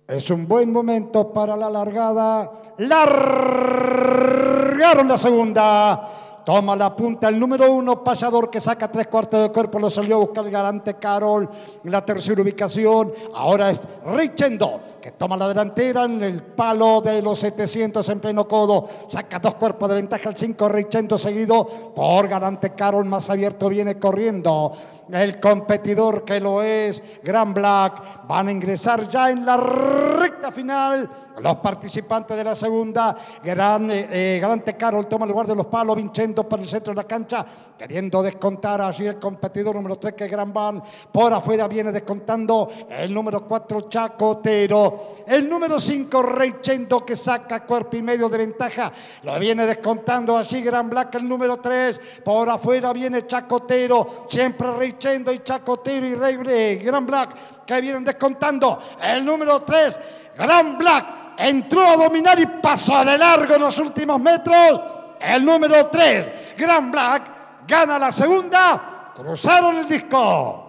Es un buen momento para la largada. Largaron la segunda. Toma la punta el número 1, Payador, que saca 3/4 de cuerpo. Lo salió a buscar el Galante Carol en la tercera ubicación. Ahora es Richendo, que toma la delantera en el palo de los 700 en pleno codo. Saca 2 cuerpos de ventaja el 5, Richendo, seguido por Galante Carol. Más abierto viene corriendo el competidor que lo es Gran Black. Van a ingresar ya en la recta final los participantes de la segunda. Galante Carol toma el lugar de los palos. Vincenzo por el centro de la cancha, queriendo descontar allí el competidor número 3, que es Gran Van. Por afuera viene descontando el número 4, Chacotero. El número 5, Richendo, que saca cuerpo y medio de ventaja. Lo viene descontando allí Gran Black, el número 3. Por afuera viene Chacotero. Siempre Richendo y Chacotero y Gran Black, que vienen descontando el número 3. Gran Black entró a dominar y pasó de largo en los últimos metros. El número 3, Gran Black, gana la segunda. Cruzaron el disco.